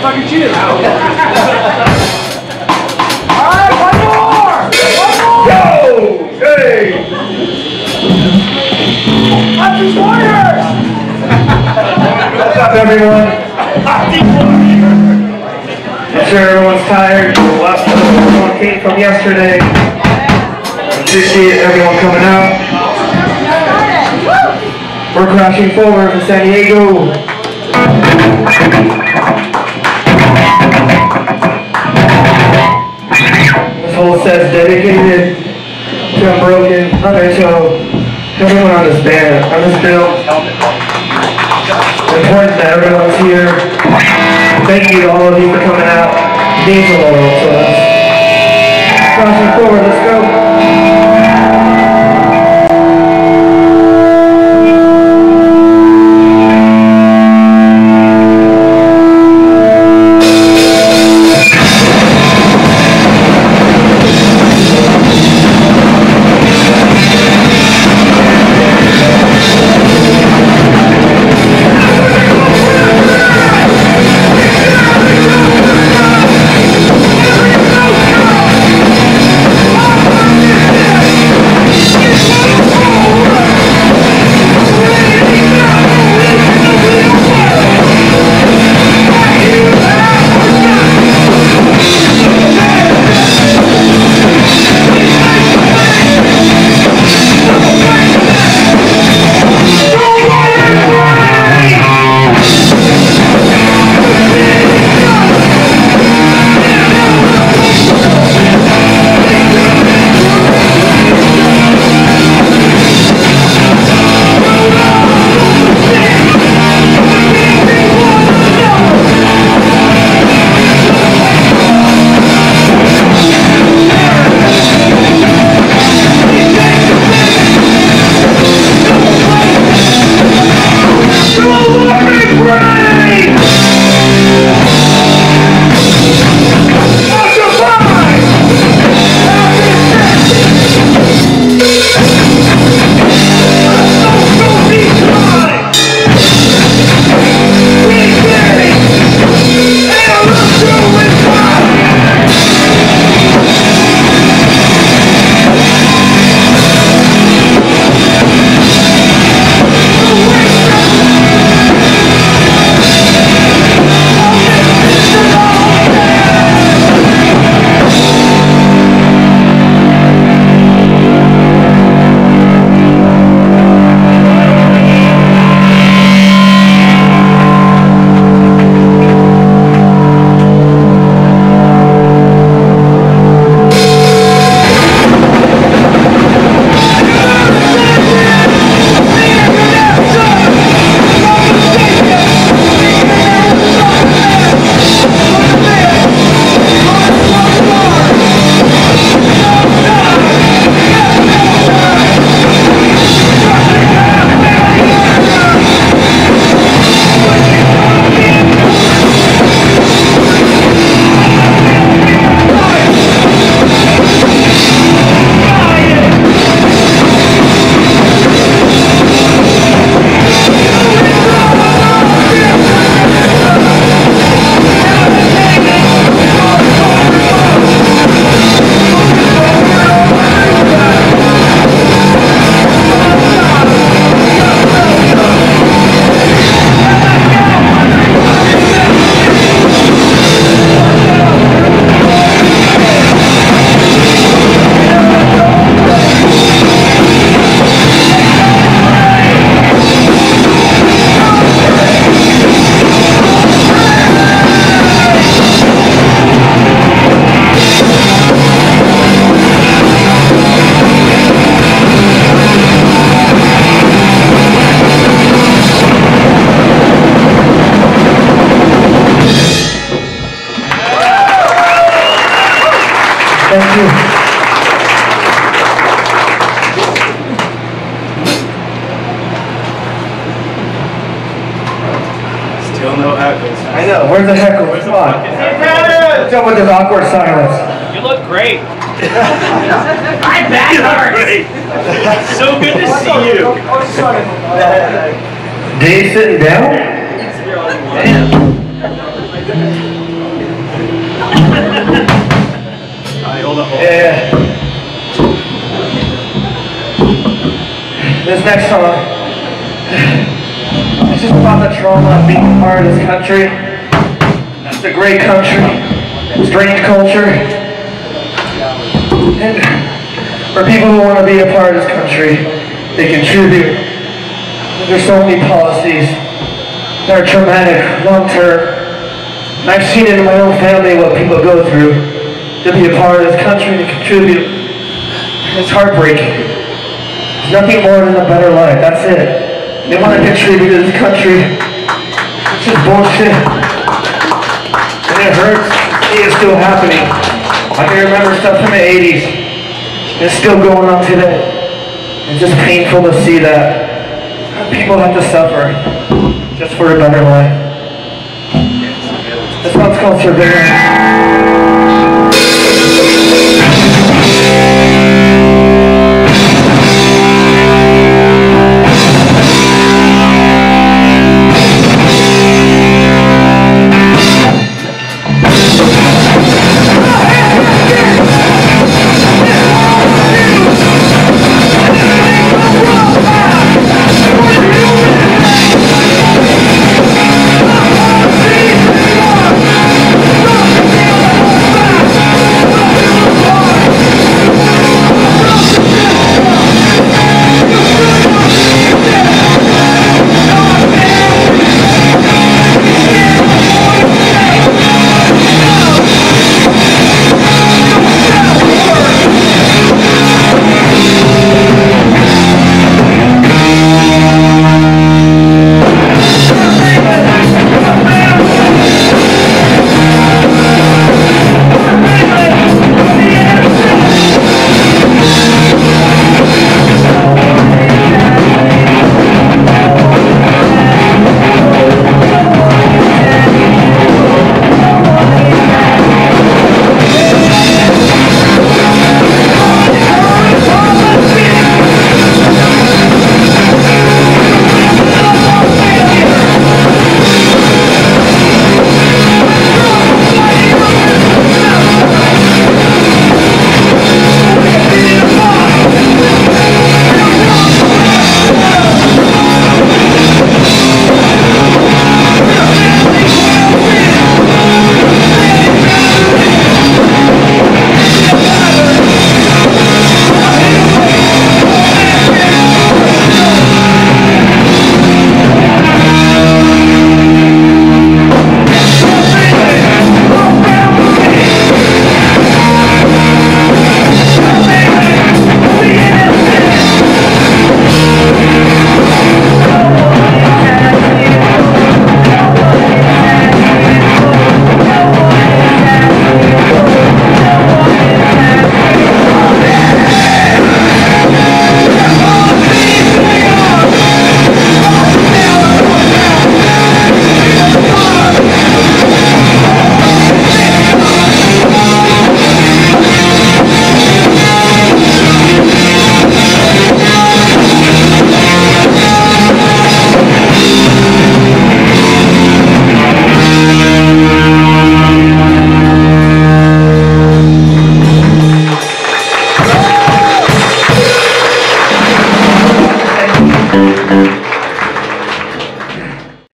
fucking cheated. Alright, one more! Go! Hey! Hunter's Warriors! What's up, everyone? I'm sure everyone's tired. Everyone came from yesterday. Appreciate everyone coming out. We're crashing forward to San Diego. This whole set's dedicated to Unbroken, Hunter, everyone on this band, on this bill. It's important that everyone's here. Thank you to all of you for coming out. It means a lot to us. Crossing forward, let's go. Thank you. Still no heckles. I know. Where's the heckle? Where's the Come on. fucking What's up with this awkward silence? You look great. I'm back hard. So good to see you. Dave sitting down? Damn. next song. It's just about the trauma of being part of this country. It's a great country, strange culture, and for people who want to be a part of this country, they contribute. There's so many policies that are traumatic, long-term. And I've seen it in my own family what people go through to be a part of this country, to contribute. And it's heartbreaking. There's nothing more than a better life, that's it. They want to contribute to this country. It's just bullshit. And it hurts to see it still happening. I can remember stuff from the 80s. And it's still going on today. It's just painful to see that people have to suffer just for a better life. This one's called Surveillance.